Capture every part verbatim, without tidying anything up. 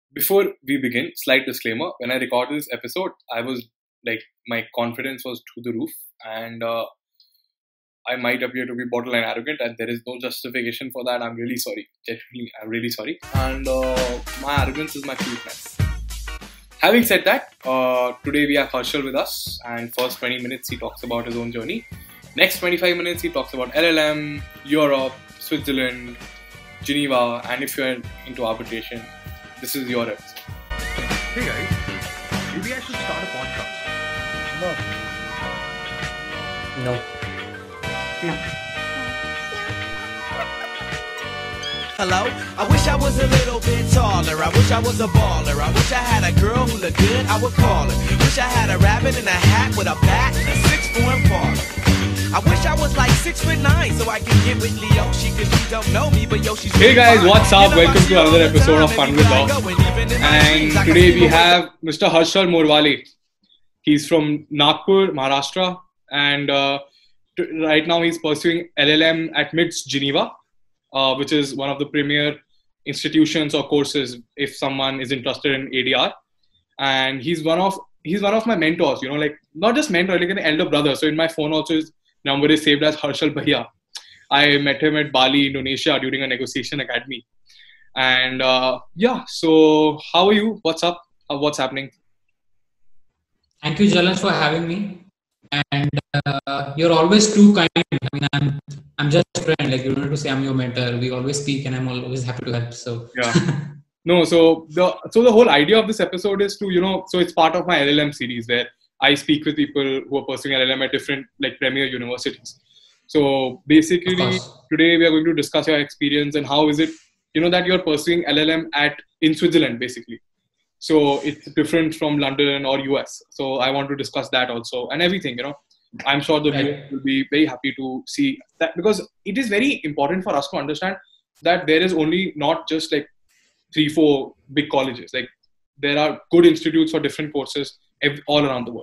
Before we begin, slight disclaimer. When I recorded this episode, I was like, my confidence was through the roof, and uh, I might appear to be borderline arrogant, and there is no justification for that. I'm really sorry. Genuinely, I'm really sorry. And uh, my arrogance is my cuteness. Having said that, uh, today we have Harshal with us, and first twenty minutes he talks about his own journey. Next twenty-five minutes he talks about L L M, Europe, Switzerland, Geneva, and if you're into arbitration, this is your episode. Hey guys, maybe I should start a podcast. No. No. Hello? I wish I was a little bit taller. I wish I was a baller. I wish I had a girl who looked good, I would call her. Wish I had a rabbit in a hat with a bat and a six-form parlor. I wish I was like six foot nine so I can get with Leoshi, cause she don't know me, but yo, she's Hey guys, what's up? Welcome to another episode of Fun with Law. And today we have Mister Harshal Morwale. He's from Nagpur, Maharashtra, and uh, t- right now he's pursuing L L M at M I D S Geneva, uh, which is one of the premier institutions or courses if someone is interested in A D R. And he's one of he's one of my mentors. You know, like not just mentor, like an elder brother. So in my phone also his number is saved as Harshal Bhaiya. I met him at Bali, Indonesia during a negotiation academy. And uh, yeah, so how are you? What's up? Uh, what's happening? Thank you, Jalaj, for having me. And uh, you're always too kind. I mean, I'm, I'm just a friend. Like, you don't have to say I'm your mentor. We always speak and I'm always happy to help. So, yeah. No, so the, so the whole idea of this episode is to, you know, so it's part of my L L M series where I speak with people who are pursuing L L M at different, like, premier universities. So basically, today we are going to discuss your experience and how is it, you know, that you're pursuing L L M at in Switzerland, basically. So it's different from London or U S. So I want to discuss that also and everything, you know. I'm sure the viewers will be very happy to see that, because it is very important for us to understand that there is only not just like three, four big colleges. Like there are good institutes for different courses all around the world.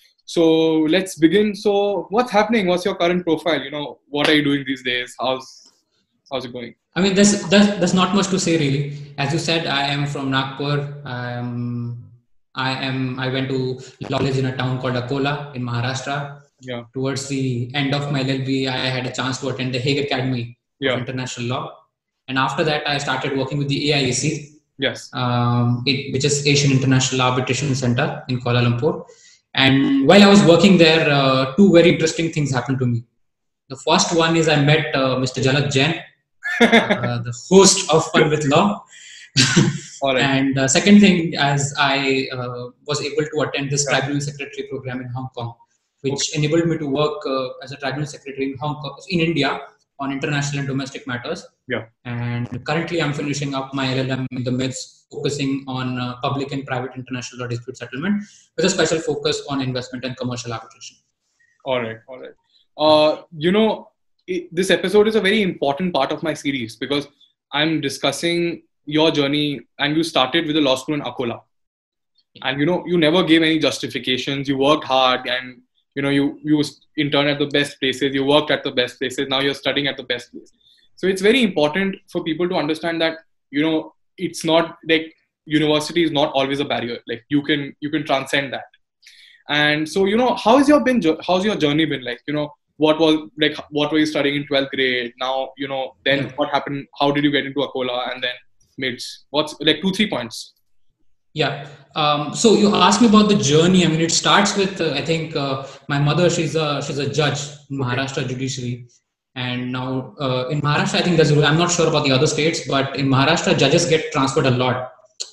So let's begin. So what's happening? What's your current profile? You know, what are you doing these days? How's how's it going? I mean, there's, there's, there's not much to say really. As you said, I am from Nagpur. I am, I am, I went to college in a town called Akola in Maharashtra. Yeah. Towards the end of my L L B, I had a chance to attend the Hague Academy yeah. of International Law. And after that, I started working with the A I A C. Yes. Um, it, which is Asian International Arbitration Centre in Kuala Lumpur. And while I was working there, uh, two very interesting things happened to me. The first one is I met uh, Mister Jalaj Jain, uh, the host of Fun with Law. All right. And uh, second thing, as I uh, was able to attend this yeah. Tribunal Secretary program in Hong Kong, which okay. enabled me to work uh, as a Tribunal Secretary in Hong Kong, in India, on international and domestic matters. Yeah. And currently I'm finishing up my L L M in the M I D S, focusing on uh, public and private international law dispute settlement with a special focus on investment and commercial arbitration. All right. All right. Uh, you know, it, this episode is a very important part of my series because I'm discussing your journey, and you started with a law school in Akola. And, you know, you never gave any justifications. You worked hard and, you know, you, you interned at the best places. You worked at the best places. Now you're studying at the best place. So it's very important for people to understand that, you know, it's not like university is not always a barrier. Like you can, you can transcend that. And so, you know, how has your been, how's your journey been like, you know, what was like, what were you studying in twelfth grade? Now, you know, then yeah. what happened? How did you get into Akola and then M I D S? What's like two, three points? Yeah. Um, so you asked me about the journey. I mean, it starts with, uh, I think uh, my mother, she's a, she's a judge in Maharashtra okay. judiciary. And now uh, in Maharashtra, I think there's a rule. I'm not sure about the other states, but in Maharashtra, judges get transferred a lot.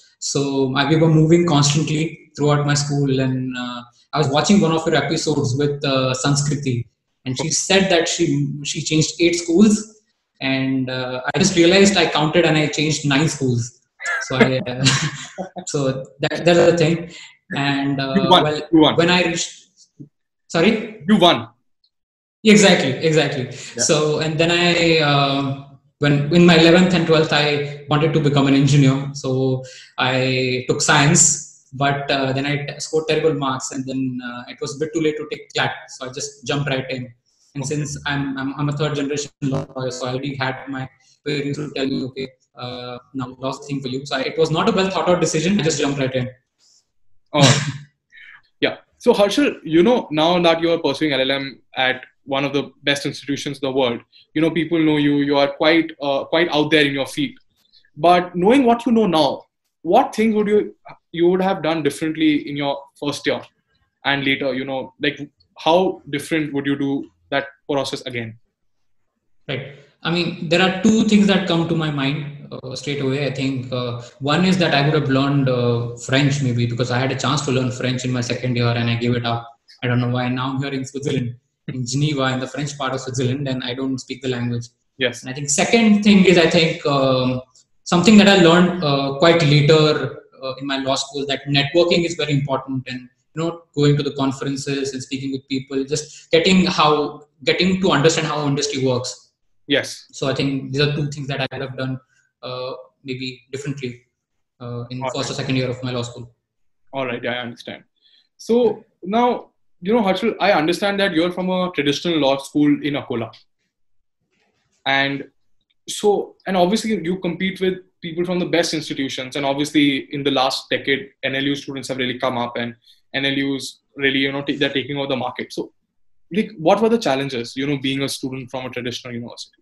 So uh, we were moving constantly throughout my school. And uh, I was watching one of your episodes with uh, Sanskriti. And she said that she, she changed eight schools. And uh, I just realized I counted and I changed nine schools. So, I, uh, so that, that's the thing. And uh, you won. well, you won. when I reached, sorry? You won. Exactly, exactly. Yeah. So, and then I, uh, when in my eleventh and twelfth, I wanted to become an engineer. So I took science, but uh, then I scored terrible marks, and then uh, it was a bit too late to take C I D. So I just jumped right in. And okay. since I'm, I'm I'm a third generation lawyer, so I already had my parents to tell me, okay, uh, now lost the thing for you. So I, it was not a well thought out decision. I just jumped right in. Oh, yeah. So Harshal, you know, now that you are pursuing L L M at one of the best institutions in the world, you know, people know you, you are quite, uh, quite out there in your field. But knowing what you know now, what things would you, you would have done differently in your first year and later, you know, like how different would you do that process again? Right. I mean, there are two things that come to my mind uh, straight away. I think uh, one is that I would have learned uh, French maybe because I had a chance to learn French in my second year and I gave it up. I don't know why. Now I'm here in Switzerland, in Geneva, in the French part of Switzerland, and I don't speak the language. Yes. And I think second thing is I think um, something that I learned uh, quite later uh, in my law school, that networking is very important, and you know, going to the conferences and speaking with people, just getting how getting to understand how industry works. Yes. So I think these are two things that I would have done uh, maybe differently uh, in All first right. or second year of my law school. All right, I understand. So now, you know, Harshal, I understand that you're from a traditional law school in Akola. And so, and obviously you compete with people from the best institutions. And obviously in the last decade, N L U students have really come up and N L Us really, you know, t- they're taking over the market. So like, what were the challenges, you know, being a student from a traditional university?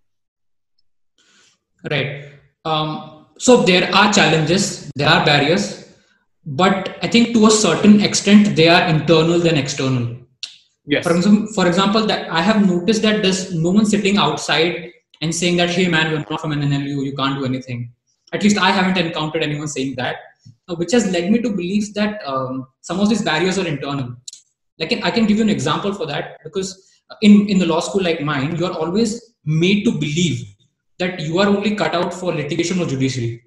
Right. Um, so there are challenges, there are barriers, but I think to a certain extent they are internal than external. Yes. For example, for example, that I have noticed that there's no one sitting outside and saying that, hey man, you're not from an N L U, you can't do anything. At least I haven't encountered anyone saying that, which has led me to believe that um, some of these barriers are internal. Like I can give you an example for that, because in, in the law school like mine, you are always made to believe that you are only cut out for litigation or judiciary.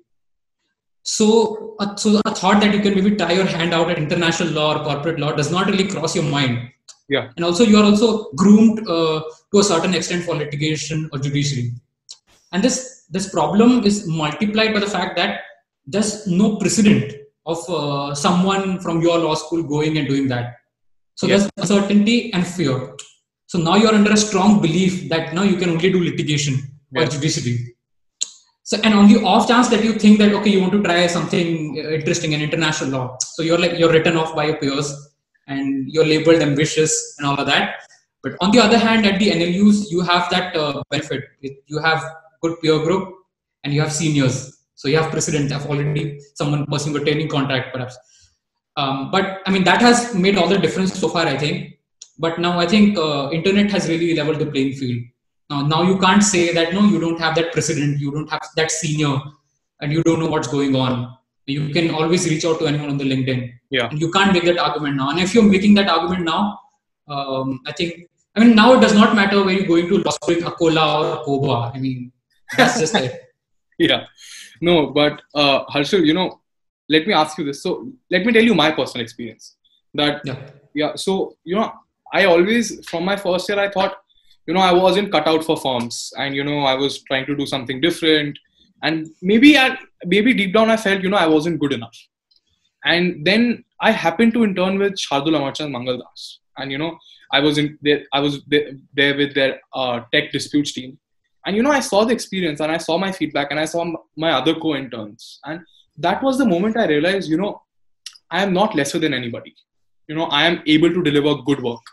So, uh, so a thought that you can maybe try your hand out at international law or corporate law does not really cross your mind. Yeah. And also you are also groomed uh, to a certain extent for litigation or judiciary. And this, this problem is multiplied by the fact that there's no precedent of uh, someone from your law school going and doing that. So Yes. there's uncertainty and fear. So now you're under a strong belief that now you can only do litigation or Yes. judiciary. So, and on the off chance that you think that, okay, you want to try something interesting in international law. So you're like, you're written off by your peers and you're labeled ambitious and all of that. But on the other hand, at the N L Us, you have that uh, benefit. You have good peer group and you have seniors. So you have precedent of already someone pursuing a training contract perhaps. Um, but I mean, that has made all the difference so far, I think. But now I think uh, internet has really leveled the playing field. Now, now you can't say that, no, you don't have that precedent, you don't have that senior, and you don't know what's going on. You can always reach out to anyone on the LinkedIn. Yeah. And you can't make that argument now. And if you're making that argument now, um, I think, I mean, now it does not matter where you're going to law school in Akola or Koba. I mean, that's just it. Yeah. No, but uh, Harshal, you know, let me ask you this. So let me tell you my personal experience. That, Yeah. yeah. So, you know, I always, from my first year, I thought, you know, I wasn't cut out for firms, and, you know, I was trying to do something different. And maybe, I, maybe deep down I felt, you know, I wasn't good enough. And then I happened to intern with Shardul Amarchand Mangaldas. And, you know, I was in there, I was there, there with their uh, tech disputes team. And, you know, I saw the experience and I saw my feedback and I saw my other co-interns. And that was the moment I realized, you know, I am not lesser than anybody. You know, I am able to deliver good work.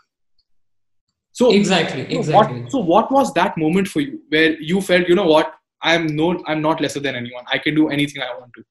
So Exactly, exactly. What, so what was that moment for you where you felt, you know what, I'm no, I'm not lesser than anyone. I can do anything I want to.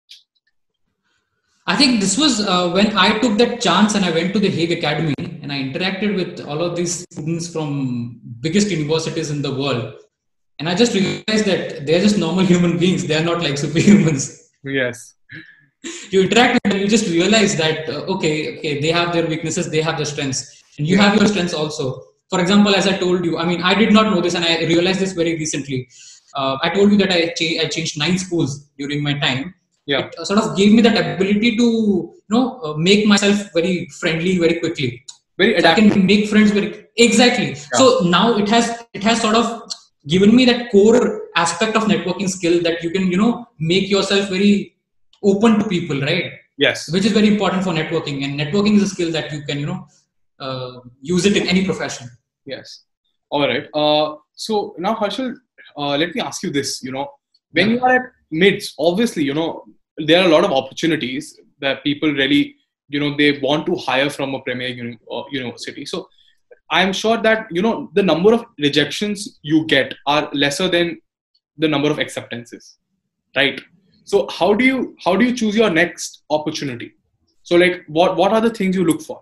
I think this was uh, when I took that chance and I went to the Hague Academy and I interacted with all of these students from biggest universities in the world. And I just realized that they're just normal human beings. They're not like superhumans. Yes. You interact with them, you just realize that, uh, okay, okay, they have their weaknesses, they have their strengths. And you have your strengths also. For example, as I told you, I mean, I did not know this and I realized this very recently. Uh, I told you that I, cha- I changed nine schools during my time. Yeah. It sort of gave me that ability to, you know, uh, make myself very friendly very quickly. Very So I adaptable. can make friends very exactly. Yeah. So now it has it has sort of given me that core aspect of networking skill that you can, you know, make yourself very open to people, right? Yes. Which is very important for networking. And networking is a skill that you can, you know, uh, use it in any profession. Yes. All right. Uh, so now, Harshal, uh, let me ask you this. You know, when Yeah. you are at mids, obviously, you know, there are a lot of opportunities that people really, you know, they want to hire from a premier uni- uh, university. So I'm sure that, you know, the number of rejections you get are lesser than the number of acceptances, right? So how do you how do you choose your next opportunity? So like, what what are the things you look for?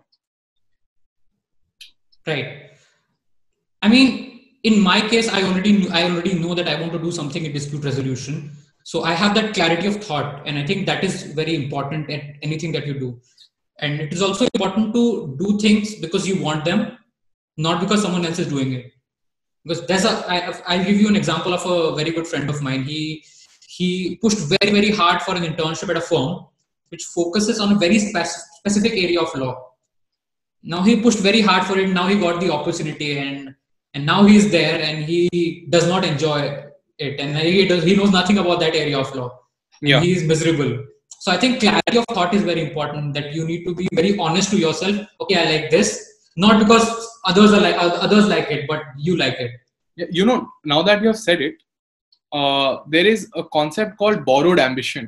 Right. I mean, in my case, I already knew, I already know that I want to do something in dispute resolution. So I have that clarity of thought, and I think that is very important at anything that you do. And it is also important to do things because you want them, not because someone else is doing it. Because there's a, I, I'll give you an example of a very good friend of mine. He he pushed very very hard for an internship at a firm which focuses on a very spec- specific area of law. Now he pushed very hard for it. Now he got the opportunity, and and now he's there, and he does not enjoy it, and he does, he knows nothing about that area of law, and Yeah. he is miserable. So I think clarity of thought is very important. That you need to be very honest to yourself. Okay, I like this, not because others are like others like it, but you like it. You know, now that you have said it, uh, there is a concept called borrowed ambition.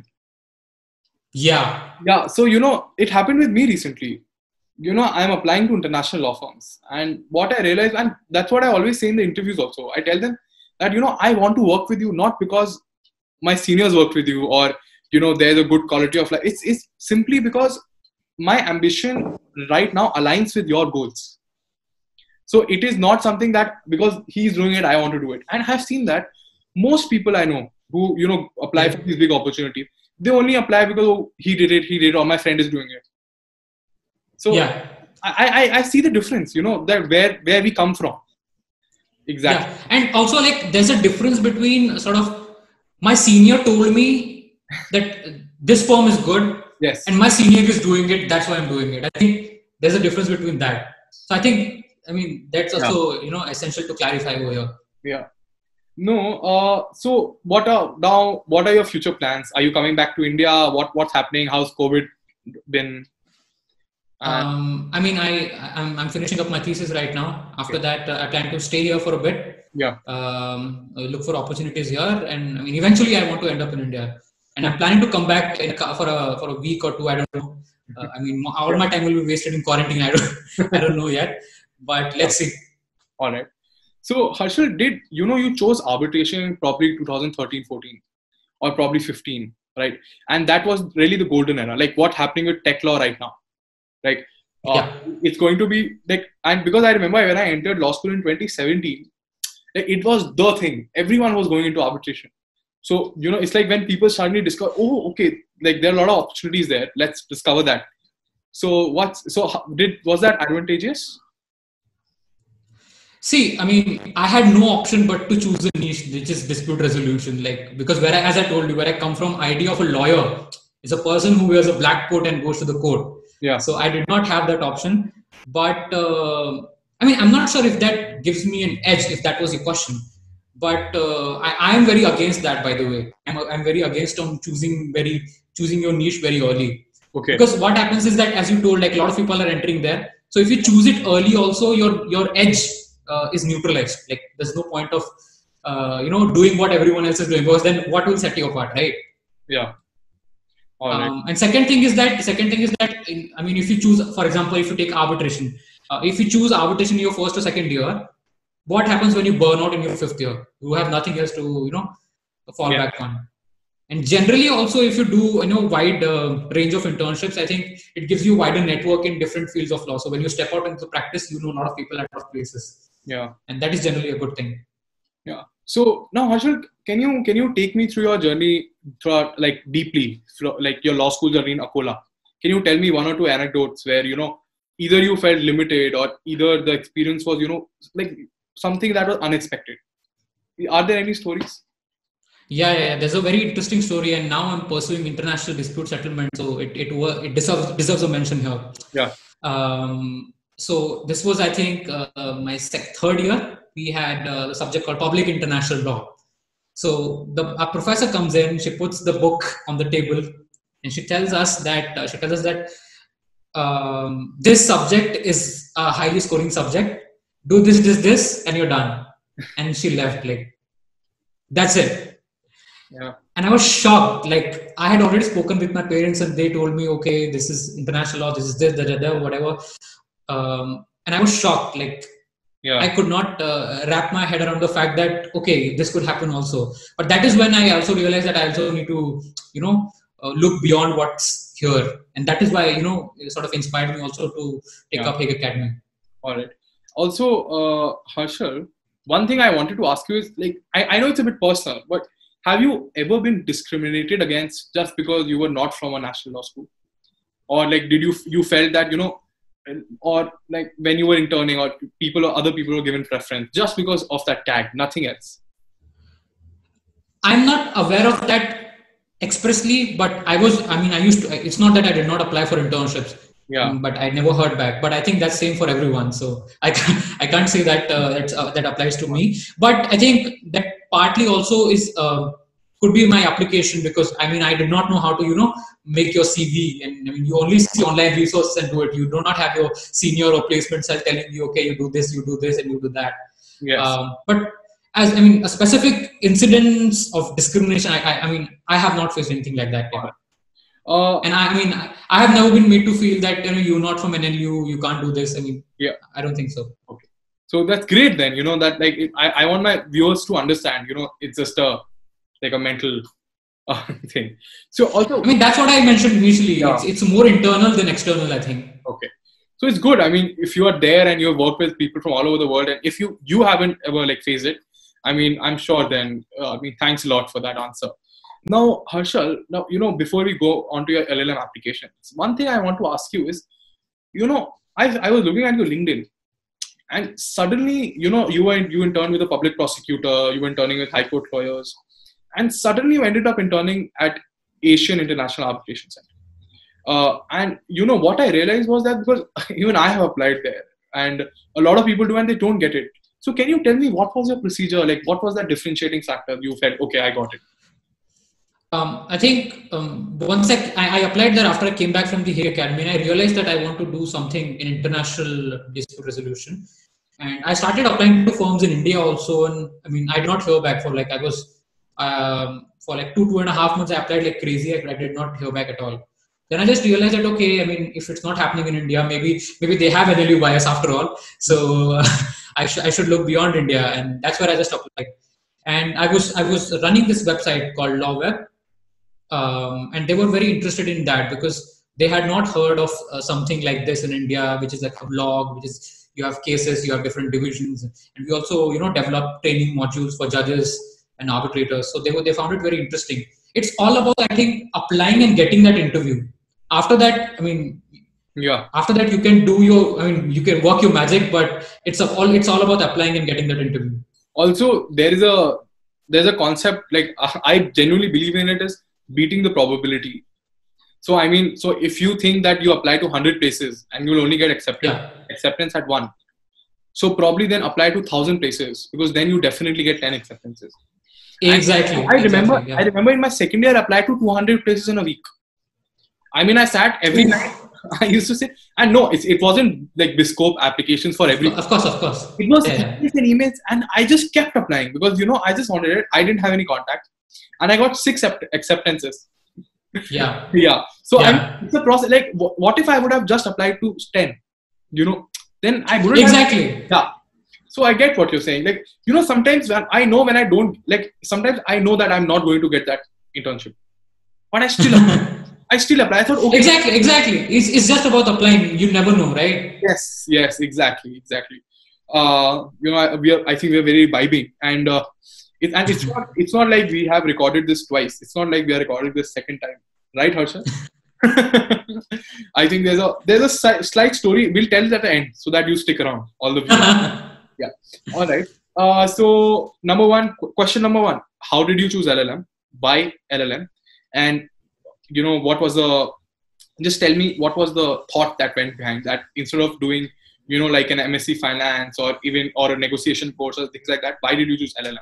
Yeah. Yeah. So, you know, it happened with me recently. You know, I'm applying to international law firms. And what I realized, and that's what I always say in the interviews also, I tell them that, you know, I want to work with you, not because my seniors worked with you or, you know, there's a good quality of life. It's, it's simply because my ambition right now aligns with your goals. So it is not something that because he's doing it, I want to do it. And I've seen that most people I know who, you know, apply for these big opportunities, they only apply because oh, he did it, he did it, or my friend is doing it. So yeah. I, I, I see the difference, you know, that where, where we come from. Exactly. Yeah. And also like there's a difference between sort of my senior told me that this firm is good. Yes. And my senior is doing it. That's why I'm doing it. I think there's a difference between that. So I think, I mean, that's also, yeah. you know, essential to clarify over here. Yeah. No. Uh, so what are now, what are your future plans? Are you coming back to India? What, what's happening? How's COVID been? Um, I mean, I, I'm, I'm finishing up my thesis right now. After okay. that, uh, I plan to stay here for a bit. Yeah. Um, look for opportunities here. And I mean, eventually I want to end up in India. And I'm planning to come back in a, for a for a week or two. I don't know. Uh, I mean, all my time will be wasted in quarantine. I don't, I don't know yet. But let's see. All right. So, Harshal, did you know you chose arbitration in probably twenty thirteen fourteen or probably fifteen, right? And that was really the golden era. Like what's happening with tech law right now. Like, uh, yeah. It's going to be like, and because I remember when I entered law school in twenty seventeen, like it was the thing. Everyone was going into arbitration. So, you know, it's like when people suddenly discover, oh, okay, like there are a lot of opportunities there. Let's discover that. So, what's so did was that advantageous? See, I mean, I had no option but to choose a niche, which is dispute resolution. Like because where I, as I told you, where I come from, idea of a lawyer is a person who wears a black coat and goes to the court. Yeah. So I did not have that option. But uh, I mean, I'm not sure if that gives me an edge, if that was your question. But uh, I, I am very against that, by the way. I'm, I'm very against on choosing very choosing your niche very early. Okay. Because what happens is that, as you told, like a lot of people are entering there. So if you choose it early, also your your edge uh, is neutralized. Like there's no point of uh, you know doing what everyone else is doing, because then what will set you apart, right? Yeah. All right. Um, and second thing is that second thing is that in, I mean, if you choose, for example, if you take arbitration, uh, if you choose arbitration in your first or second year. What happens when you burn out in your fifth year? You have nothing else to, you know, fall yeah. back on. And generally also, if you do, you know, wide uh, range of internships, I think it gives you wider network in different fields of law. So when you step out into practice, you know a lot of people at a lot of places. Yeah. And that is generally a good thing. Yeah. So now, Harshal, can you, can you take me through your journey throughout, like deeply, through, like your law school journey in Akola? Can you tell me one or two anecdotes where, you know, either you felt limited or either the experience was, you know, like, something that was unexpected? Are there any stories? Yeah, yeah, yeah, there's a very interesting story, and now I'm pursuing international dispute settlement, so it it it deserves deserves a mention here. Yeah. Um. So this was, I think, uh, my sec- third year. We had uh, the subject called public international law. So the our professor comes in, she puts the book on the table, and she tells us that uh, she tells us that um, this subject is a highly scoring subject. Do this, this, this, and you're done. And she left. Like, that's it. Yeah. and I was shocked. Like, I had already spoken with my parents and they told me, okay, this is international law, this is this, da, da, da, whatever. Um, and I was shocked. Like, yeah. I could not uh, wrap my head around the fact that, okay, this could happen also. But that is when I also realized that I also need to, you know, uh, look beyond what's here. And that is why, you know, it sort of inspired me also to take yeah. up Hague Academy. All right. Also, uh, Harshal, one thing I wanted to ask you is, like, I, I know it's a bit personal, but have you ever been discriminated against just because you were not from a national law school? Or like, did you, you felt that, you know, or like when you were interning or people or other people were given preference just because of that tag, nothing else? I'm not aware of that expressly, but I was, I mean, I used to, it's not that I did not apply for internships, yeah. um, but I never heard back. But I think that's same for everyone. So I can't, I can't say that uh, that's, uh, that applies to me. But I think that partly also is, uh, could be my application, because I mean, I did not know how to, you know, make your C V, and I mean, you only see online resources and do it. You do not have your senior or placement cell telling you, okay, you do this, you do this, and you do that. Yes. Um, but as I mean, a specific incidents of discrimination, I, I, I mean, I have not faced anything like that. Yeah. Uh, and I, I mean, I have never been made to feel that, you know, you're not from N L U, you can't do this. I mean, yeah, I don't think so. Okay, so that's great then. You know that, like, it, I, I want my viewers to understand. You know, it's just a like a mental uh, thing. So also, I mean, that's what I mentioned initially. Yeah. It's, it's more internal than external, I think. Okay. So it's good. I mean, if you are there and you work with people from all over the world, and if you, you haven't ever like faced it, I mean, I'm sure then, uh, I mean, thanks a lot for that answer. Now, Harshal, now, you know, before we go on to your L L M applications, one thing I want to ask you is, you know, I, I was looking at your LinkedIn, and suddenly, you know, you were, you interned with a public prosecutor, you were interning with high court lawyers, and suddenly you ended up interning at Asian International Arbitration Centre. Uh, and you know what I realized was that, because even I have applied there, and a lot of people do, and they don't get it. So can you tell me, what was your procedure? Like, what was that differentiating factor? You felt, okay, I got it. Um, I think um, once I, I applied there after I came back from the Hague Academy, and I realized that I want to do something in international dispute resolution. And I started applying to firms in India also. And I mean, I did not hear back for like, I was, um, for like two, two and a half months, I applied like crazy. I, I did not hear back at all. Then I just realized that, okay, I mean, if it's not happening in India, maybe maybe they have N L U bias after all. So uh, I, sh- I should look beyond India. And that's where I just applied. And I was I was running this website called LawWeb. Um, and they were very interested in that because they had not heard of uh, something like this in India, which is like a blog, which is, you have cases, you have different divisions. And we also, you know, develop training modules for judges and arbitrators. So they were, they found it very interesting. It's all about, I think, applying and getting that interview. After that, I mean, yeah. After that, you can do your, I mean, you can work your magic, but it's a, all it's all about applying and getting that interview. Also, there is a there's a concept, like I genuinely believe in it, is beating the probability. So I mean, so if you think that you apply to one hundred places and you'll only get accepted, yeah. acceptance at one, so probably then apply to one thousand places, because then you definitely get ten acceptances. Exactly. And I remember, exactly, yeah. I remember in my second year, I applied to two hundred places in a week. I mean, I sat every Ooh. night. I used to say, and no, it, it wasn't like bespoke applications for every. Of course, of course. It was yeah. emails and emails, and I just kept applying because, you know, I just wanted it. I didn't have any contact, and I got six acceptances. Yeah. yeah. So yeah. I mean, it's a process. Like, what if I would have just applied to ten? You know, then I wouldn't. Exactly. Have, yeah. So I get what you're saying. Like, you know, sometimes when I know when I don't, like, sometimes I know that I'm not going to get that internship, but I still apply. I still apply. I thought, okay. Exactly, exactly. It's, it's just about applying. You never know, right? Yes, yes, exactly, exactly. Uh, you know, I, we are, I think we are very vibing, and uh, it, and it's not, it's not like we have recorded this twice. It's not like we are recording this second time, right, Harshal? I think there's a there's a si- slight story. We'll tell it at the end so that you stick around, all the viewers. Yeah. All right. Uh, so number one, question number one: how did you choose L L M? Why L L M? And you know, what was the, just tell me what was the thought that went behind that, instead of doing, you know, like an M S c finance or even, or a negotiation course or things like that, why did you choose L L M?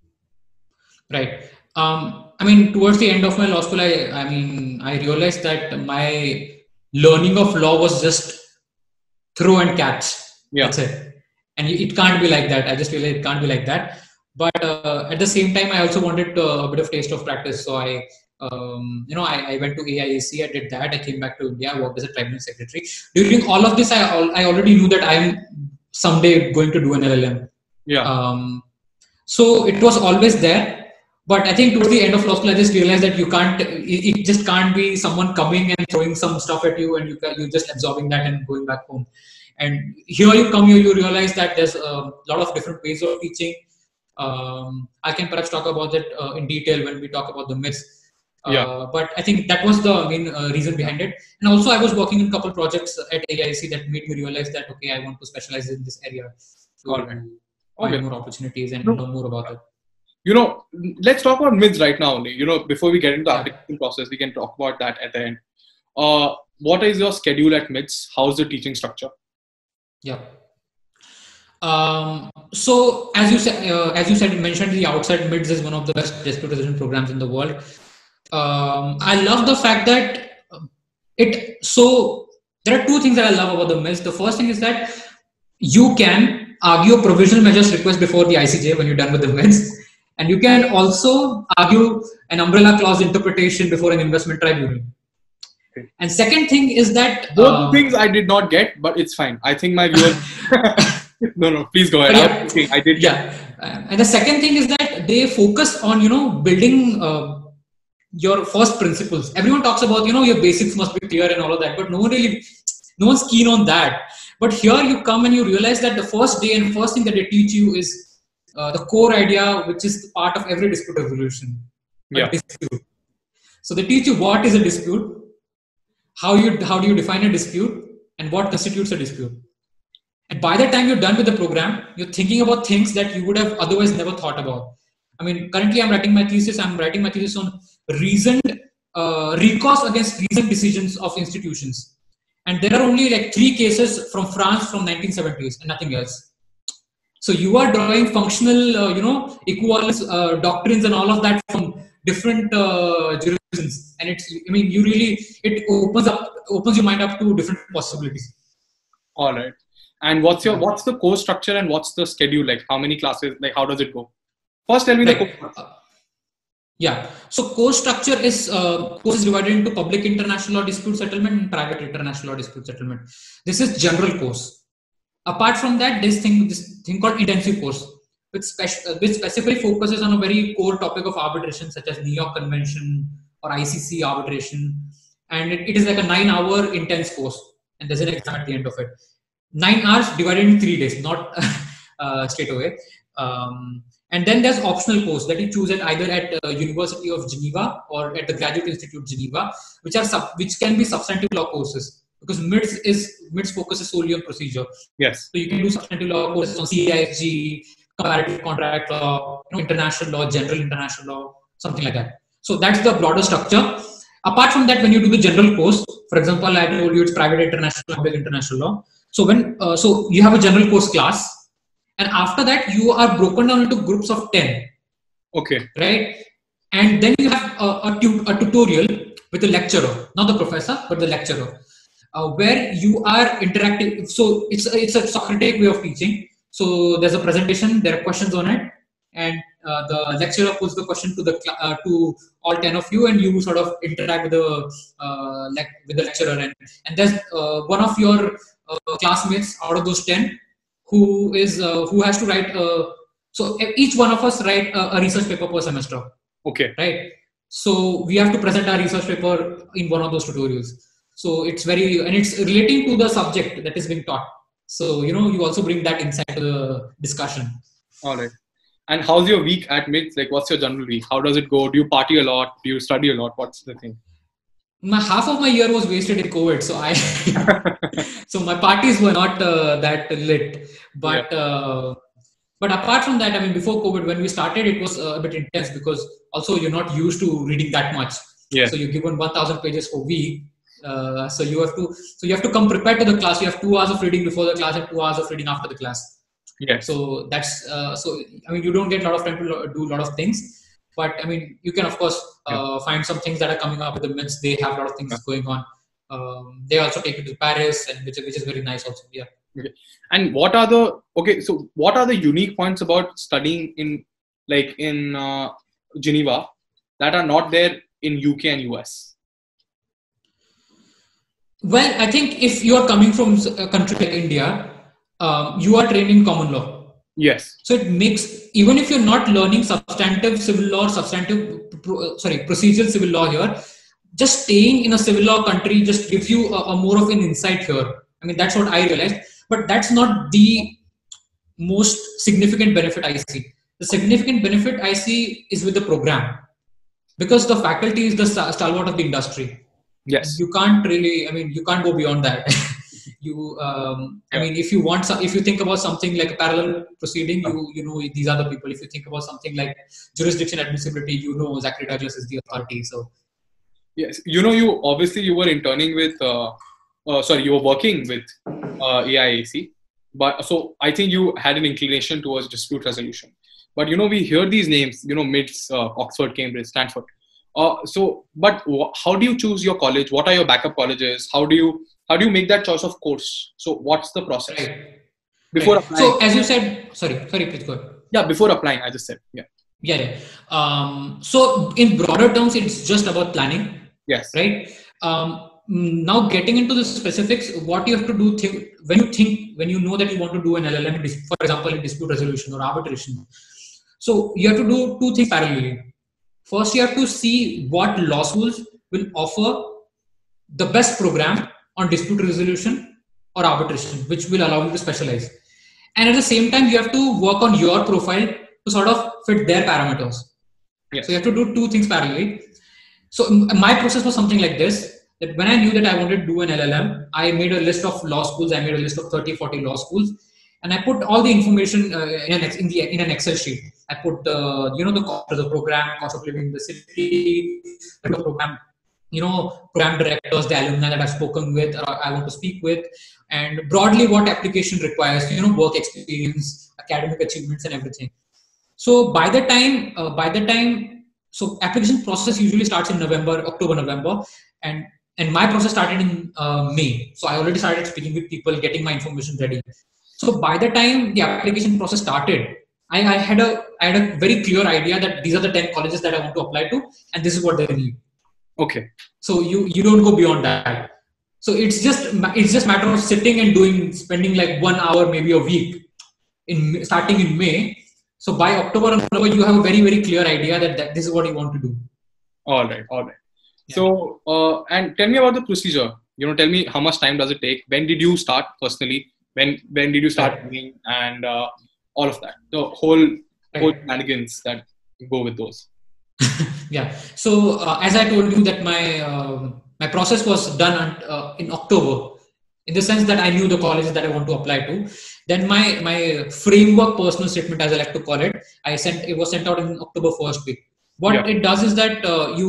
Right. Um, I mean, towards the end of my law school, I, I mean, I realized that my learning of law was just throw and catch. Yeah. That's it. And it can't be like that. I just realized it can't be like that. But uh, at the same time, I also wanted uh, a bit of taste of practice. So I, um, you know, I, I went to A I A C. I did that. I came back to India. Worked as a tribunal secretary. During all of this, I al- I already knew that I am someday going to do an L L M. Yeah. Um, so it was always there. But I think towards the end of law school, I just realized that you can't. It, it just can't be someone coming and throwing some stuff at you, and you you're just absorbing that and going back home. And here you come here, you realize that there's a lot of different ways of teaching. Um, I can perhaps talk about that uh, in detail when we talk about the myths. Uh, yeah. But I think that was the main uh, reason behind it. And also, I was working in a couple of projects at A I A C that made me realize that okay, I want to specialize in this area to All right. find Okay. more opportunities and No. know more about it. You know, let's talk about MIDS right now only. You know, before we get into the Yeah. application process, we can talk about that at the end. Uh, what is your schedule at MIDS? How's the teaching structure? Yeah. Um, so as you said, uh, as you said, mentioned the outset, MIDS is one of the best dispute resolution programs in the world. Um, I love the fact that it. So there are two things that I love about the MIDS. The first thing is that you can argue a provisional measures request before the I C J when you're done with the MIDS, and you can also argue an umbrella clause interpretation before an investment tribunal. Okay. And second thing is that Both um, things I did not get, but it's fine. I think my viewers. no, no, please go ahead. Yeah. I, was thinking, I did. Get Yeah, uh, and the second thing is that they focus on you know building uh, your first principles. Everyone talks about you know your basics must be clear and all of that, but no one really, no one's keen on that. But here you come and you realize that the first day and first thing that they teach you is uh, the core idea, which is part of every dispute resolution. a Yeah. dispute. So they teach you what is a dispute, how you how do you define a dispute, and what constitutes a dispute. And by the time you're done with the program, you're thinking about things that you would have otherwise never thought about. I mean, currently I'm writing my thesis. I'm writing my thesis on reasoned uh, recourse against reasoned decisions of institutions. And there are only like three cases from France from nineteen seventies and nothing else. So you are drawing functional, uh, you know, equivalence uh, doctrines and all of that from different uh, jurisdictions. And it's, I mean, you really, it opens up, opens your mind up to different possibilities. All right. And what's your what's the course structure and what's the schedule like? How many classes? Like how does it go? First, tell me the Right. course. Uh, yeah. So course structure is uh, course is divided into public international law dispute settlement and private international law dispute settlement. This is general course. Apart from that, this thing this thing called intensive course, which, spec- uh, which specifically focuses on a very core topic of arbitration, such as New York Convention or I C C arbitration, and it, it is like a nine-hour intense course, and there's an exam at the end of it. Nine hours divided in three days, not uh, straight away. Um, and then there's optional course that you choose at either at uh, University of Geneva or at the Graduate Institute Geneva, which are sub- which can be substantive law courses, because MIDS is MIDS focuses solely on procedure. Yes. So you can do substantive law courses on C I D S, comparative contract law, you know, international law, general international law, something like that. So that's the broader structure. Apart from that, when you do the general course, for example, I told you it's private international, public international law. So when uh, so you have a general course class, and after that you are broken down into groups of ten. Okay. Right, and then you have a, a, tu- a tutorial with the lecturer, not the professor, but the lecturer, uh, where you are interacting. So it's a, it's a Socratic way of teaching. So there's a presentation, there are questions on it, and uh, the lecturer puts the question to the cl- uh, to all ten of you, and you sort of interact with the uh, le- with the lecturer, and and there's uh, one of your uh, classmates out of those ten who is uh, who has to write. Uh, so each one of us write a, a research paper per semester. Okay. Right. So we have to present our research paper in one of those tutorials. So it's very, and it's relating to the subject that is being taught. So, you know, you also bring that insight to the discussion. All right. And how's your week at MIDS? Like, what's your general week? How does it go? Do you party a lot? Do you study a lot? What's the thing? My half of my year was wasted in COVID, so I, so my parties were not uh, that lit. But Yeah. uh, but apart from that, I mean, before COVID, when we started, it was uh, a bit intense because also you're not used to reading that much. Yeah. So you're given one thousand pages per week. Uh, so you have to so you have to come prepared to the class. You have two hours of reading before the class and two hours of reading after the class. Yeah. So that's uh, so I mean you don't get a lot of time to lo- do a lot of things, but I mean you can of course uh, Yeah. find some things that are coming up with the MIDS. They have a lot of things Yeah. going on. Um, they also take you to Paris, and which which is very nice also. Yeah. Okay. And what are the okay? So what are the unique points about studying in like in uh, Geneva, that are not there in U K and U S? Well, I think if you are coming from a country like India, um, you are trained in common law. Yes. So it makes, even if you're not learning substantive civil law, substantive, pro, sorry, procedural civil law here, just staying in a civil law country just gives you a, a more of an insight here. I mean, that's what I realized. But that's not the most significant benefit I see. The significant benefit I see is with the program, because the faculty is the stalwart of the industry. Yes. You can't really, I mean, you can't go beyond that. you, um, I mean, if you want, some, if you think about something like a parallel proceeding, you you know these are the people. If you think about something like jurisdiction admissibility, you know Zachary Douglas is the authority. So. Yes, you know, you obviously you were interning with, uh, uh, sorry, you were working with uh, A I A C, but so I think you had an inclination towards dispute resolution. But you know, we hear these names, you know, MIDS, uh, Oxford, Cambridge, Stanford. Uh, so, but how do you choose your college? What are your backup colleges? How do you how do you make that choice of course? So, what's the process right. before right. applying? So, as you said, sorry, sorry, please go ahead. Yeah, before applying, I just said, yeah. Yeah, yeah. Um, so, in broader terms, it's just about planning. Yes. Right. Um, now, getting into the specifics, what you have to do th- when you think, when you know that you want to do an L L M, for example, in dispute resolution or arbitration. So, you have to do two things parallelly. First, you have to see what law schools will offer the best program on dispute resolution or arbitration, which will allow you to specialize. And at the same time, you have to work on your profile to sort of fit their parameters. Yes. So, you have to do two things parallelly. So my process was something like this, that when I knew that I wanted to do an L L M, I made a list of law schools. I made a list of thirty, forty law schools, and I put all the information uh, in, an, in, the, in an Excel sheet. I put, uh, you know, the cost of the program, cost of living in the city, the program, you know, program directors, the alumni that I've spoken with, or I want to speak with, and broadly what application requires, you know, work experience, academic achievements, and everything. So by the time, uh, by the time, So application process usually starts in November, October, November, and and my process started in uh, May. So I already started speaking with people, getting my information ready. So by the time the application process started, I, I had a I had a very clear idea that these are the ten colleges that I want to apply to, and this is what they need. Okay. So you you don't go beyond that. So it's just it's just matter of sitting and doing, spending like one hour, maybe a week, in starting in May. So by October and November, you have a very, very clear idea that, that this is what you want to do. All right, all right. Yeah. So, uh, and tell me about the procedure. You know, tell me how much time does it take? When did you start personally? When when did you start doing, and uh, all of that? The whole right. whole shenanigans that go with those. Yeah. So uh, as I told you that my uh, my process was done uh, in October, in the sense that I knew the colleges that I want to apply to. Then my my framework personal statement, as I like to call it, I sent it was sent out in October first week. What yeah. it does is that uh, you,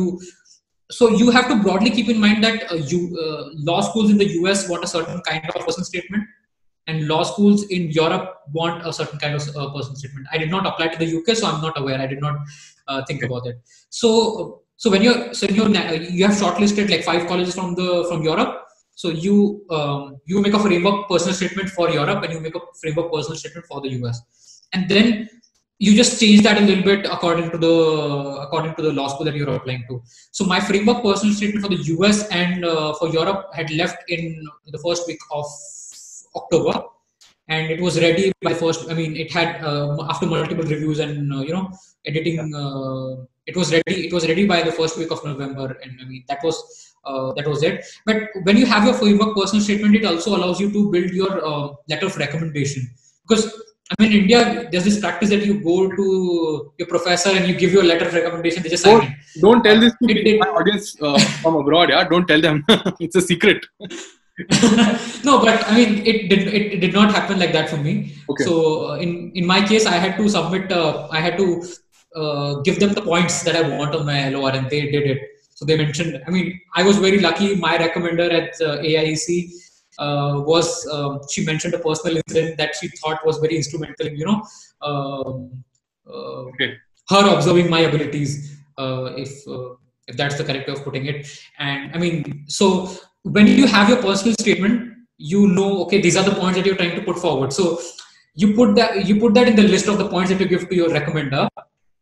so you have to broadly keep in mind that uh, you uh, law schools in the U S want a certain kind of personal statement, and law schools in Europe want a certain kind of uh, personal statement. I did not apply to the U K, so I'm not aware. I did not uh, think okay. about it. So so when you're so when you're, you have shortlisted like five colleges from the from Europe. So you um, you make a framework personal statement for Europe, and you make a framework personal statement for the U S, and then you just change that a little bit according to the according to the law school that you're applying to. So my framework personal statement for the U S and uh, for Europe had left in the first week of October, and it was ready by the first. I mean, it had uh, after multiple reviews and uh, you know editing. Uh, it was ready. It was ready by the first week of November, and I mean that was. Uh, that was it. But when you have your framework personal statement, it also allows you to build your uh, letter of recommendation. Because I mean, in India, there's this practice that you go to your professor and you give your letter of recommendation. They just sign don't, it. Don't tell this to it, it, my audience uh, from abroad. Yeah, don't tell them. It's a secret. No, but I mean, it did. It, it did not happen like that for me. Okay. So uh, in in my case, I had to submit. Uh, I had to uh, give them the points that I want on my L O R, and they did it. So they mentioned, I mean, I was very lucky. My recommender at uh, A I A C uh, was, uh, she mentioned a personal incident that she thought was very instrumental in, you know, uh, uh, okay. her observing my abilities, uh, if uh, if that's the correct way of putting it. And I mean, so when you have your personal statement, you know, okay, these are the points that you're trying to put forward. So you put that, you put that in the list of the points that you give to your recommender.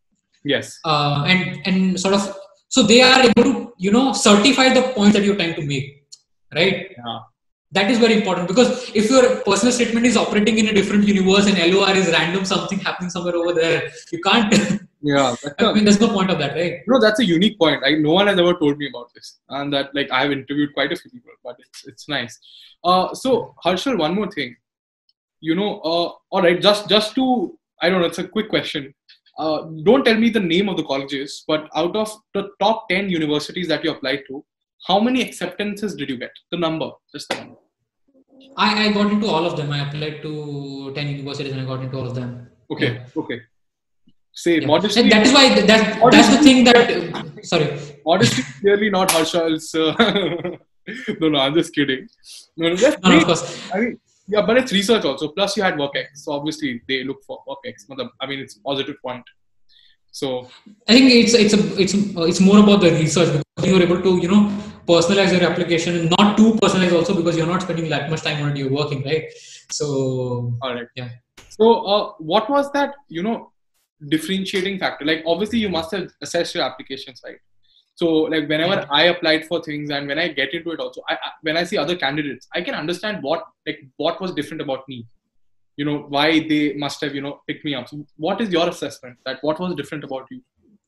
Yes. Uh, and and sort of so they are able to you know certify the points that you're trying to make, right? Yeah. That is very important, because if your personal statement is operating in a different universe and L O R is random, something happening somewhere over there, you can't. Yeah. I mean, there's no point of that, right? No, that's a unique point. I, no one has ever told me about this, and that like I have interviewed quite a few people, but it's it's nice. Uh, so Harshal, one more thing. You know, uh, all right, just just to I don't know, it's a quick question. Uh, don't tell me the name of the colleges, but out of the top ten universities that you applied to, how many acceptances did you get? The number, just the number. I, I got into all of them. I applied to ten universities and I got into all of them. Okay, yeah. okay. Say yeah. modesty. And that is why that, that's the thing that, sorry. Modesty is clearly not Harshal's. Uh, no, no, I'm just kidding. No, no, that's no, no, of course. I mean, yeah, but it's research also. Plus, you had WorkX. So obviously, they look for WorkX. I mean, it's a positive point. So I think it's it's a, it's it's more about the research, because you're able to you know personalize your application, and not too personalized also, because you're not spending that much time on it. You're working, right? So all right, yeah. So uh, what was that you know differentiating factor? Like obviously, you must have assessed your applications, right? So like whenever yeah. I applied for things and when I get into it also, I, I, when I see other candidates, I can understand what like what was different about me. You know, why they must have, you know, picked me up. So what is your assessment that what was different about you?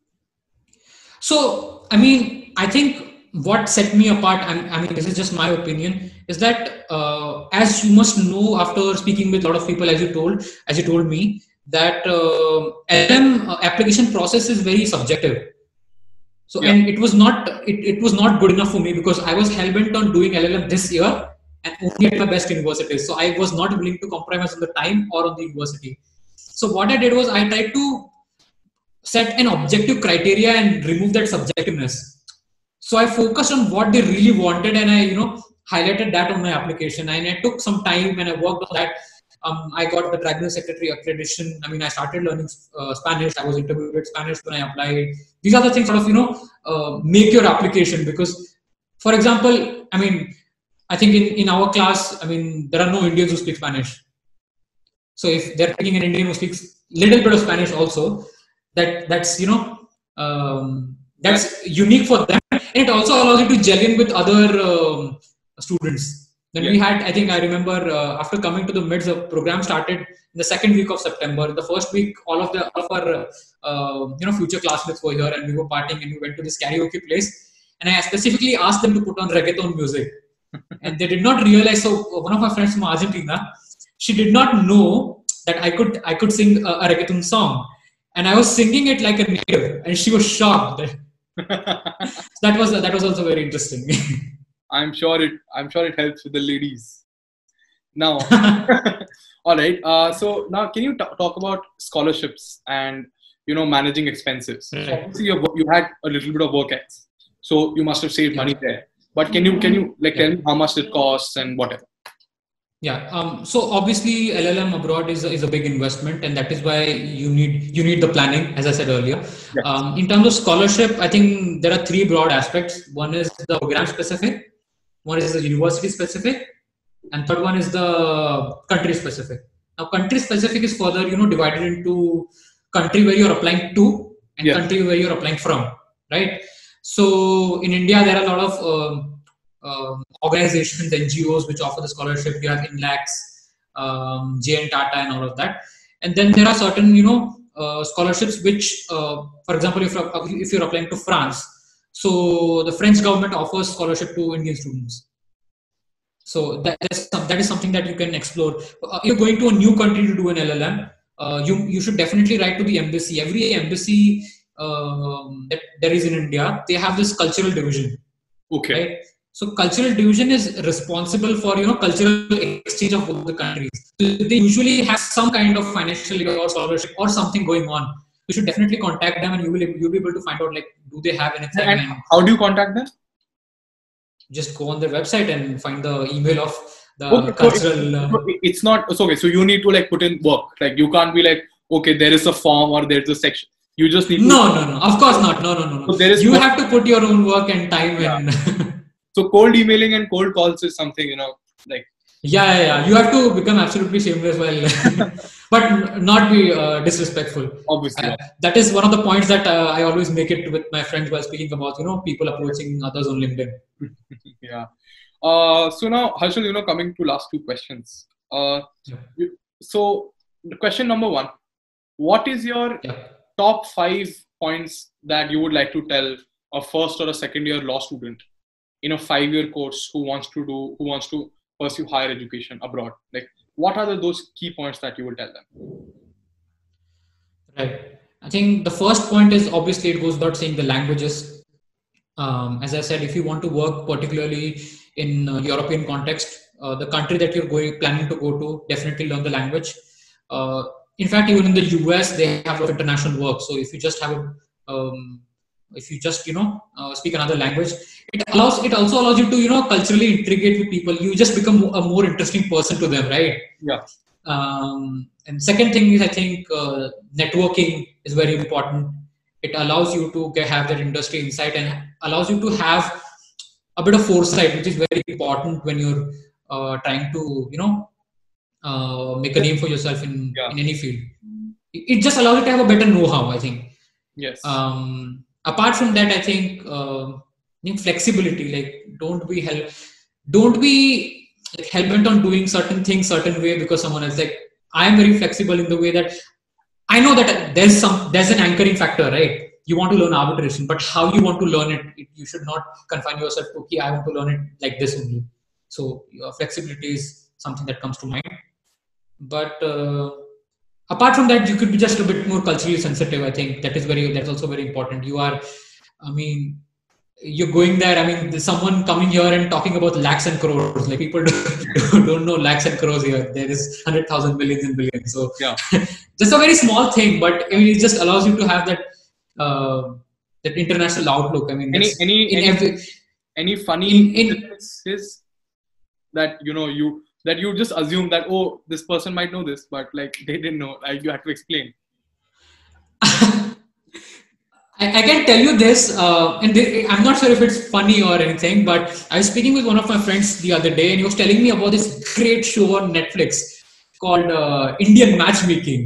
So, I mean, I think what set me apart, I mean, this is just my opinion, is that uh, as you must know after speaking with a lot of people, as you told, as you told me, that uh, L L M application process is very subjective. So, yeah. and it was not, it, it was not good enough for me, because I was hell-bent on doing L L M this year and only at my best universities. So I was not willing to compromise on the time or on the university. So what I did was I tried to set an objective criteria and remove that subjectiveness. So I focused on what they really wanted, and I, you know, highlighted that on my application. And I took some time and I worked on that. Um, I got the Tribunal Secretary accreditation. I mean, I started learning uh, Spanish. I was interviewed with Spanish when I applied. These are the things sort of, you know, uh, make your application. Because, for example, I mean, I think in, in our class, I mean, there are no Indians who speak Spanish. So if they're picking an Indian who speaks little bit of Spanish also, that that's, you know, um, that's unique for them. And it also allows you to gel in with other um, students. Then yeah. we had, I think I remember uh, after coming to the MIDS, the program started in the second week of September. The first week, all of the all of our uh, you know future classmates were here, and we were partying, and we went to this karaoke place. And I specifically asked them to put on reggaeton music. And they did not realize. So one of my friends from Argentina, she did not know that I could I could sing a, a reggaeton song, and I was singing it like a native, and she was shocked. So that was that was also very interesting. I'm sure it I'm sure it helps with the ladies. Now, all right. Uh, so now, can you t- talk about scholarships and you know managing expenses? Mm-hmm. So obviously, you you had a little bit of WorkX, so you must have saved yeah. money there. But can you can you like tell me how much it costs and whatever? Yeah. Um, so obviously L L M abroad is a, is a big investment, and that is why you need you need the planning, as I said earlier. Yes. Um, in terms of scholarship, I think there are three broad aspects. One is the program specific, one is the university specific, and third one is the country specific. Now, country specific is further you know divided into country where you're applying to and yes. country where you're applying from, right? So in India, there are a lot of um, uh, organizations, N G Os, which offer the scholarship. You have INLAX, um, Jain, Tata, and all of that. And then there are certain, you know, uh, scholarships which, uh, for example, if you're, if you're applying to France, so the French government offers scholarship to Indian students. So that is, that is something that you can explore. Uh, if you're going to a new country to do an L L M, uh, you, you should definitely write to the embassy. Every embassy Um, that there is in India, they have this cultural division. Okay. Right? So cultural division is responsible for you know cultural exchange of both the countries. So they usually have some kind of financial or scholarship or something going on. You should definitely contact them, and you will you'll be able to find out like do they have anything. And, and how do you contact them? Just go on their website and find the email of the okay, cultural. So it's, uh, it's not it's okay. So you need to like put in work. Like you can't be like okay, there is a form or there's a section. You just need to no, no, no. Of course not. No, no, no, no. So there is you cold, have to put your own work and time yeah. in. So cold emailing and cold calls is something you know, like Yeah, yeah, yeah. You have to become absolutely shameless while, but not be uh, disrespectful. Obviously. Uh, that is one of the points that uh, I always make it with my friends while speaking about, you know, people approaching others on LinkedIn. Yeah. Uh, so now, Harshal, you know, coming to last two questions. Uh, Yeah. you, so the question number one, what is your Yeah. top five points that you would like to tell a first or a second year law student in a five year course who wants to do, who wants to pursue higher education abroad? Like, what are the, those key points that you will tell them? Right. I think the first point is obviously it goes without saying the languages. Um, as I said, if you want to work particularly in uh, European context, uh, the country that you're going planning to go to, definitely learn the language. Uh, in fact, even in the U S, they have a lot of international work. So if you just have a, um, if you just you know uh, speak another language, it allows it also allows you to you know culturally integrate with people. You just become a more interesting person to them, right? Yeah. Um, and second thing is, I think uh, networking is very important. It allows you to get, have that industry insight and allows you to have a bit of foresight, which is very important when you're uh, trying to, you know, uh, make a name for yourself in, Yeah. in any field. It, it just allows you to have a better know-how, I think. Yes. Um, apart from that, I think, uh, I think flexibility, like don't be hell, don't be like hell-bent on doing certain things certain way because someone else, like I am very flexible in the way that I know that there's some there's an anchoring factor, right? You want to learn arbitration, but how you want to learn it, it you should not confine yourself to, okay, I want to learn it like this only. So your flexibility is something that comes to mind. But uh, apart from that, you could be just a bit more culturally sensitive. I think that is very that's also very important. You are, I mean, you're going there. I mean, there's someone coming here and talking about lakhs and crores. Like people don't, don't know lakhs and crores here. There is hundred thousand millions and billions. So yeah. just a very small thing, but I mean, it just allows you to have that uh, that international outlook. I mean, any any in any, every, any funny in, in, that you know you that you just assume that, oh, this person might know this, but like they didn't know. Like you have to explain. I, I can tell you this, uh, and this, I'm not sure if it's funny or anything, but I was speaking with one of my friends the other day, and he was telling me about this great show on Netflix called uh, Indian Matchmaking.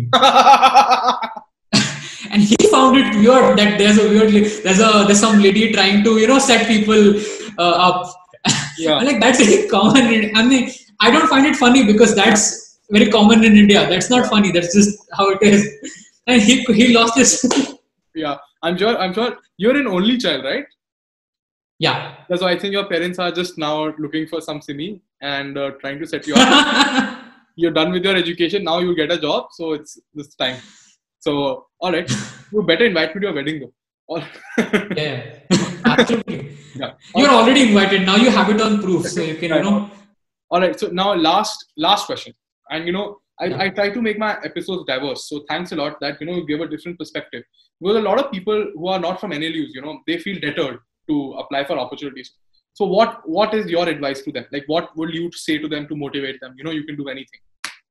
And he found it weird that there's a weird, there's a there's some lady trying to you know set people uh, up. Yeah. I'm like, that's very common. In, I mean, I don't find it funny because that's very common in India. That's not funny. That's just how it is. And he he lost his. Yeah, I'm sure. I'm sure you're an only child, right? Yeah. That's why I think your parents are just now looking for some simi and uh, trying to set you up. You're done with your education. Now you get a job. So it's this time. So, all right. You better invite me to your wedding though. All yeah, absolutely. Yeah. You're already invited. Now you have it on proof. So you can, you know. All right. So now last, last question. And, you know, I, Yeah. I try to make my episodes diverse. So thanks a lot that, you know, you give a different perspective. Because a lot of people who are not from N L Us, you know, they feel deterred to apply for opportunities. So what, what is your advice to them? Like, what would you say to them to motivate them? You know, you can do anything.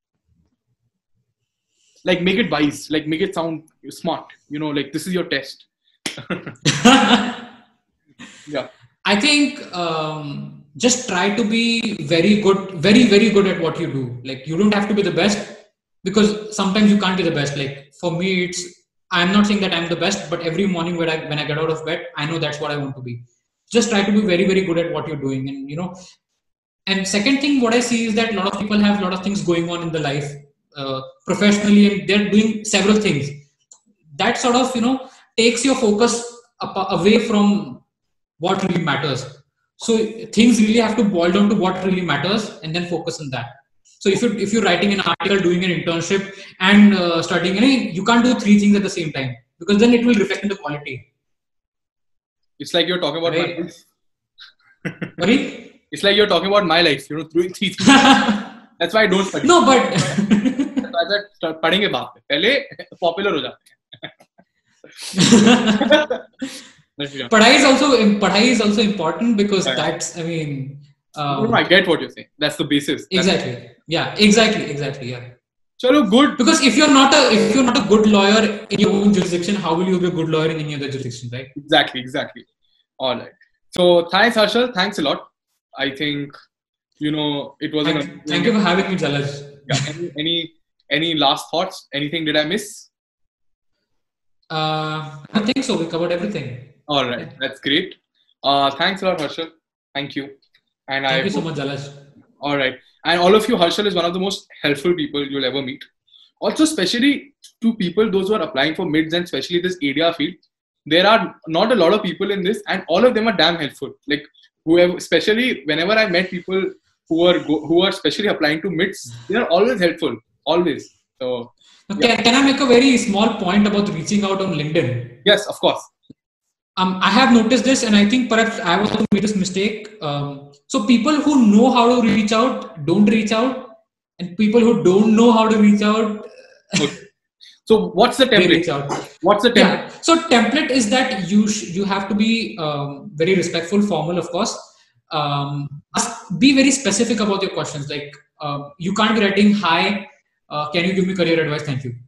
Like, make it wise. Like, make it sound smart. You know, like, this is your test. Yeah. I think um, just try to be very good, very, very good at what you do. Like, you don't have to be the best because sometimes you can't be the best. Like, for me, it's, I'm not saying that I'm the best, but every morning when I, when I get out of bed, I know that's what I want to be. Just try to be very, very good at what you're doing. And, you know, and second thing, what I see is that a lot of people have a lot of things going on in the life uh, professionally, and they're doing several things. That sort of, you know, takes your focus up, away from what really matters. So things really have to boil down to what really matters and then focus on that. So if, you, if you're writing an article, doing an internship and uh, studying, you can't do three things at the same time because then it will reflect in the quality. It's like you're talking about right. my life. Sorry? It's like you're talking about my life, you know, doing three things. That's why I don't study. No, but... That's why I पढ़ेंगे बाद में. पहले popular हो जाते हैं. Padhai is also Padhai is also important because yeah. that's I mean um, no, I get what you're saying. That's the basis. That's exactly. Yeah. Exactly. Exactly. Yeah. Chalo, good. Because if you're not a if you're not a good lawyer in your own jurisdiction, how will you be a good lawyer in any other jurisdiction, right? Exactly. Exactly. All right. So thanks, Harshal. Thanks a lot. I think You know, it was Thank, an. thank you for having me, Jalaj. Yeah, any, any any last thoughts? Anything did I miss? Uh, I think so. We covered everything. All right, Yeah. that's great. Uh, thanks a lot, Harshal. Thank you. And Thank I you so hope- much, Jalaj. All right, and all of you, Harshal is one of the most helpful people you'll ever meet. Also, especially to people those who are applying for mids and especially this A D R field, there are not a lot of people in this, and all of them are damn helpful. Like whoever, especially whenever I met people who are go, who are especially applying to mids, they are always helpful, always. So Okay, yeah. can I make a very small point about reaching out on LinkedIn? Yes, of course. Um, I have noticed this, and I think perhaps I also made this mistake. Um, so people who know how to reach out don't reach out, and people who don't know how to reach out, Okay. So what's the they reach template? out. What's the template? Yeah. So template is that you sh- you have to be um, very respectful, formal, of course. Um, must be very specific about your questions. Like uh, you can't be writing, "Hi, uh, can you give me career advice? Thank you."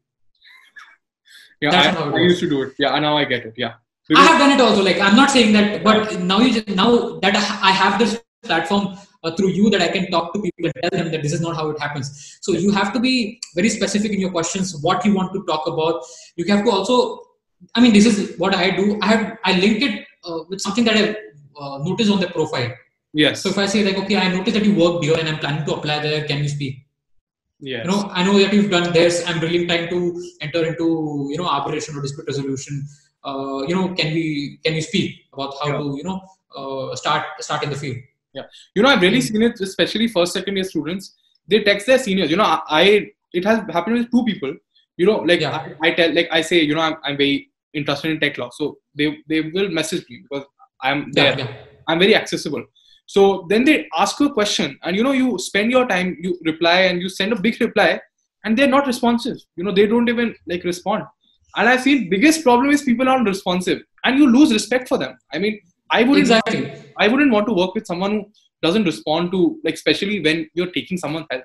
Yeah, That's I, not how it I works. used to do it. Yeah, now I get it. Yeah. I Because- have done it also. Like I'm not saying that, but now you just, now that I have this platform uh, through you that I can talk to people and tell them that this is not how it happens. So you have to be very specific in your questions, what you want to talk about. You have to also, I mean, this is what I do. I have I link it uh, with something that I uh, noticed on the profile. Yes. So if I say like, okay, I noticed that you worked here and I'm planning to apply there. Can you speak? Yes. You know, I know that you've done this. I'm really trying to enter into, you know, arbitration or dispute resolution. Uh, you know, can we can you speak about how Yeah. to, you know, uh, start start in the field? Yeah. You know, I've really seen it, especially first, second year students. They text their seniors. You know, I, I it has happened with two people. You know, like Yeah. I, I tell, like I say, you know, I'm, I'm very interested in tech law, so they they will message me because I'm there. Yeah, yeah. I'm very accessible. So then they ask you a question, and you know, you spend your time, you reply, and you send a big reply, and they're not responsive. You know, they don't even like respond. And I feel biggest problem is people aren't responsive, and you lose respect for them. I mean, I wouldn't Exactly. I wouldn't want to work with someone who doesn't respond to, like, especially when you're taking someone's help.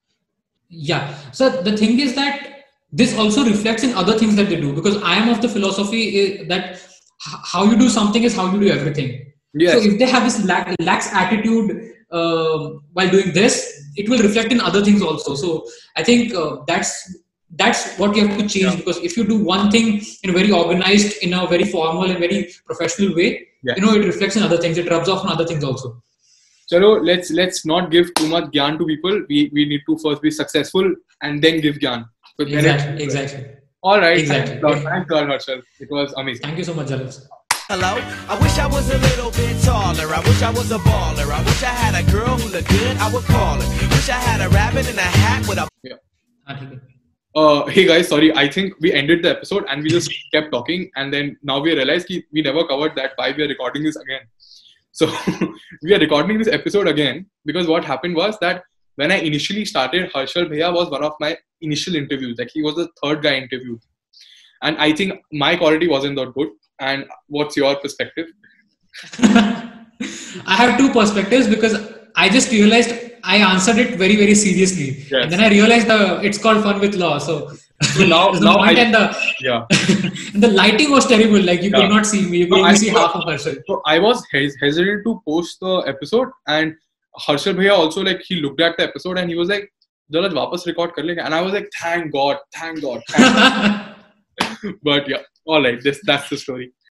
Yeah. So the thing is that this also reflects in other things that they do, because I am of the philosophy eh, that h- how you do something is how you do everything. Yes. So if they have this lax, lax attitude uh, while doing this, it will reflect in other things also. So I think uh, that's that's what you have to change, Yeah. because if you do one thing in a very organized, in a very formal and very professional way, Yeah. you know, it reflects in other things. It rubs off on other things also. Chalo, let's let's not give too much gyan to people. We we need to first be successful and then give gyan. So then Exactly. it's- Exactly. All right. Exactly. Thanks a lot. Thanks a lot, Harshal. It was amazing. Thank you so much, Jalaj. Hello, I wish I was a little bit taller. I wish I was a baller. I wish I had a girl who looked good. I would call her. Wish I had a rabbit in a hat with a. हाँ, ठीक है. Uh, hey guys, sorry. I think we ended the episode and we just kept talking, and then now we realized that we never covered that. Why we are recording this again? So we are recording this episode again because what happened was that when I initially started, Harshal Bhaiya was one of my initial interviews. Like he was the third guy interviewed, and I think my quality wasn't that good. And what's your perspective? I have two perspectives, because I just realized I answered it very, very seriously. Yes. And then I realized the, it's called fun with law. So, So now- there's no now point, I- and the, Yeah. and the lighting was terrible. Like you Yeah. could not see me. You could No, only I- see half of Harshal. So I was hes- hesitant to post the episode, and Harshal Bhaiya also, like, he looked at the episode and he was like, "Jalaj, wapas record kar lenge?" And I was like, "Thank God, thank God." Thank God. But yeah, all right. This that's the story.